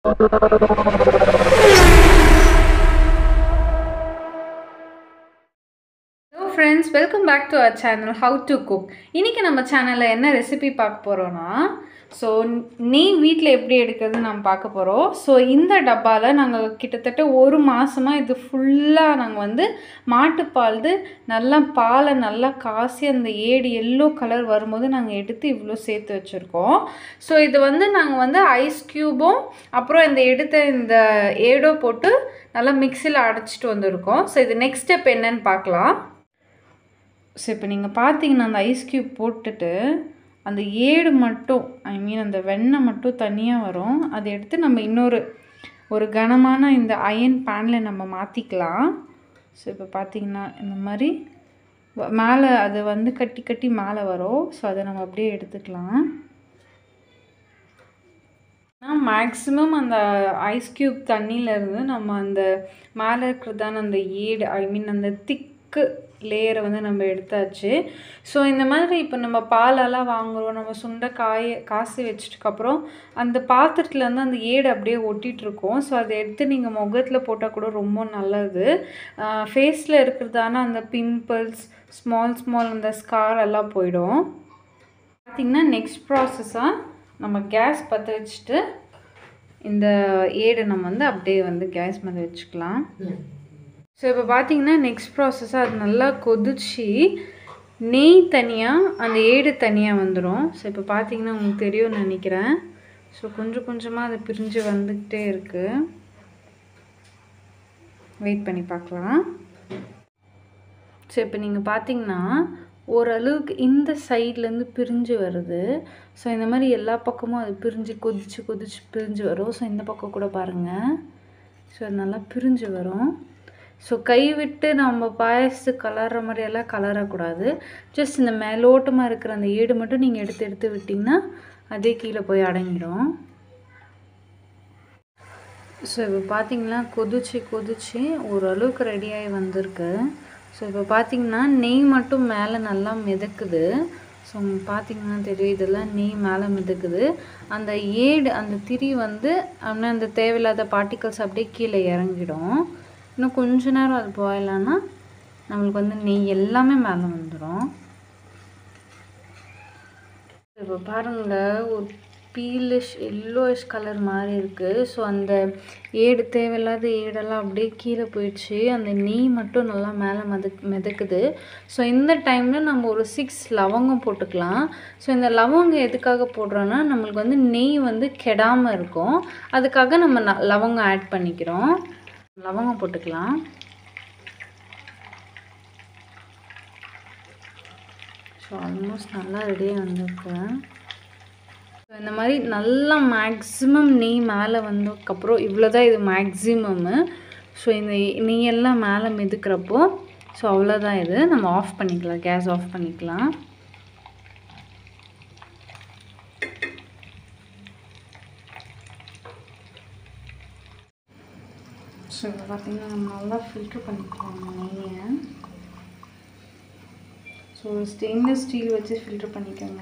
Hello friends, welcome back to our channel How to Cook. இன்னைக்கு நம்ம சேனல்ல என்ன ரெசிபி பார்க்க போறோம்னா நெய் வீட்ல எப்படி எடுக்கிறது நாம பார்க்க போறோம். இந்த டப்பால நாங்க கிட்டத்தட்ட ஒரு மாசமா இது ஃபுல்லா நாங்க மாட்டுப்பால் நல்லா பாலை நல்லா காசி அந்த ஏடு yellow கலர் வரும்போது நாங்க எடுத்து இவ்ளோ சேர்த்து வச்சிருக்கோம். இது நாங்க ஐஸ் கியூபும் அப்புறம் இந்த எடுத்த இந்த ஏடோ போட்டு நல்லா மிக்ஸில அரைச்சிட்டு வந்திருக்கோம். இது நெக்ஸ்ட் ஸ்டெப் என்னன்னு பார்க்கலாம். இப்போ நீங்கள் பார்த்தீங்கன்னா அந்த ஐஸ் கியூப் போட்டுட்டு அந்த ஏடு மட்டும் அந்த வெண்ணெய் மட்டும் தனியாக வரும். அதை எடுத்து நம்ம இன்னொரு கனமான இந்த அயன் பேனில் நம்ம மாற்றிக்கலாம். இப்போ பார்த்தீங்கன்னா இந்த மாதிரி மேலே அது கட்டி கட்டி மேலே வரும். அதை நம்ம அப்படியே எடுத்துக்கலாம். மேக்ஸிமம் அந்த ஐஸ் கியூப் தண்ணியிலேருந்து நம்ம அந்த மேலே இருக்கிறதான அந்த ஏடு அந்த திக்கு லேயரை நம்ம எடுத்தாச்சு. இந்த மாதிரி இப்போ நம்ம பாலெல்லாம் வாங்குகிறோம், நம்ம சுண்டை காசி வச்சதுக்கப்புறம் அந்த பாத்திரத்தில் அந்த ஏடு அப்படியே ஒட்டிகிட்ருக்கோம். அதை எடுத்து நீங்கள் முகத்தில் போட்டால் கூட ரொம்ப நல்லது. ஃபேஸில் இருக்கிறதான அந்த பிம்பிள்ஸ் ஸ்மால் அந்த ஸ்கார் எல்லாம் போயிடும். பார்த்திங்கன்னா நெக்ஸ்ட் ப்ராசஸாக நம்ம கேஸ் பற்ற வச்சுட்டு இந்த ஏடை நம்ம அப்படியே கேஸ் மேலே வச்சுக்கலாம். இப்போ பார்த்தீங்கன்னா நெக்ஸ்ட் ப்ராசஸாக அது நல்லா கொதிச்சு நெய் தனியாக அந்த ஏடு தனியாக வந்துடும். இப்போ பார்த்தீங்கன்னா உங்களுக்கு தெரியும்னு நினைக்கிறேன். கொஞ்சம் கொஞ்சமாக அது பிரிஞ்சு வந்துக்கிட்டே இருக்குது. வெயிட் பண்ணி பார்க்கலாம். இப்போ நீங்கள் பார்த்தீங்கன்னா ஓரளவுக்கு இந்த சைட்லேருந்து பிரிஞ்சு வருது. இந்த மாதிரி எல்லா பக்கமும் அது பிரிஞ்சு கொதிச்சு பிரிஞ்சு வரும். இந்த பக்கம் கூட பாருங்கள். அது நல்லா பிரிஞ்சு வரும். கை விட்டு நம்ம பாயசத்துக்கு கலர்ற மாதிரியெல்லாம் கலரக்கூடாது. ஜஸ்ட் இந்த மேலோட்டமாக இருக்கிற அந்த ஏடு மட்டும் நீங்கள் எடுத்து விட்டிங்கன்னா அதே கீழே போய் அடங்கிடும். இப்போ பார்த்தீங்கன்னா கொதிச்சு ஓரளவுக்கு ரெடியாகி வந்திருக்கு. இப்போ பார்த்தீங்கன்னா நெய் மட்டும் மேலே நல்லா மிதக்குது. பார்த்தீங்கன்னா தெரியும், இதெல்லாம் நெய் மேலே மிதக்குது. அந்த ஏடு அந்த திரி அந்த தேவையில்லாத பார்ட்டிகல்ஸ் அப்படியே கீழே இறங்கிடும். இன்னும் கொஞ்ச நேரம் அது போயிடலான்னா நம்மளுக்கு நெய் எல்லாமே மேலே வந்துடும். இப்போ பாருங்கள், ஒரு பீலிஷ் எல்லோயிஷ் கலர் மாதிரி இருக்குது. அந்த ஏடு தேவையில்லாத ஏடெல்லாம் அப்படியே கீழே போயிடுச்சு. அந்த நெய் மட்டும் நல்லா மேலே மிதக்குது. இந்த டைமில் நம்ம ஒரு 6 லவங்கம் போட்டுக்கலாம். இந்த லவங்கம் எதுக்காக போடுறோன்னா நம்மளுக்கு நெய் கெடாமல் இருக்கும். அதுக்காக நம்ம லவங்கம் ஆட் பண்ணிக்கிறோம். லவங்கம் போட்டுக்கலாம். ஆல்மோஸ்ட் நல்லா ரெடியாக வந்திருக்கு. இந்த மாதிரி நல்லா மேக்ஸிமம் நெய் மேலே வந்ததுக்கப்புறம் இவ்வளோதான் இது மேக்ஸிமம்மு. இந்த நெய்யெல்லாம் மேலே மிதக்கிறப்போ அவ்வளோதான். இது நம்ம ஆஃப் பண்ணிக்கலாம், கேஸ் ஆஃப் பண்ணிக்கலாம். இப்போ பார்த்திங்கன்னா நம்ம நல்லா ஃபில்ட்ரு பண்ணிக்கலாம் நெய்யை. ஸ்டெயின்லெஸ் ஸ்டீல் வச்சு ஃபில்ட்ரு பண்ணிக்கோங்க.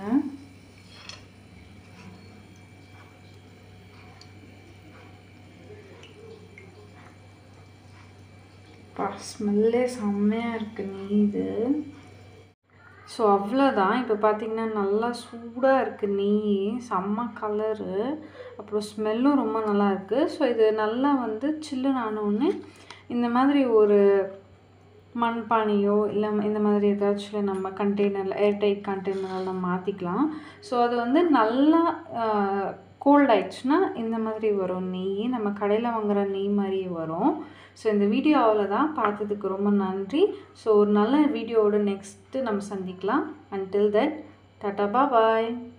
ஸ்மெல்லே செம்மையாக இருக்குது நெய் இது. அவ்வளோதான். இப்போ பார்த்திங்கன்னா நல்லா சூடாக இருக்குது நெய், செம்ம கலரு, அப்புறம் ஸ்மெல்லும் ரொம்ப நல்லா இருக்குது. இது நல்லா சில்லுன்னு ஆனோடனே இந்த மாதிரி ஒரு மண்பானையோ இல்லை இந்த மாதிரி ஏதாச்சும் நம்ம கண்டெய்னரில் ஏர்டைட் கண்டெய்னரில் நம்ம மாற்றிக்கலாம். அது நல்லா கோல்ட் ஆயிடுச்சுன்னா இந்த மாதிரி வரும் நெய். நம்ம கடையில் வாங்குகிற நெய் மாதிரியே வரும். இந்த வீடியோ அவ்வளோதான். பார்த்ததுக்கு ரொம்ப நன்றி. ஒரு நல்ல வீடியோவோட நெக்ஸ்ட்டு நம்ம சந்திக்கலாம். Until then, tata bye bye.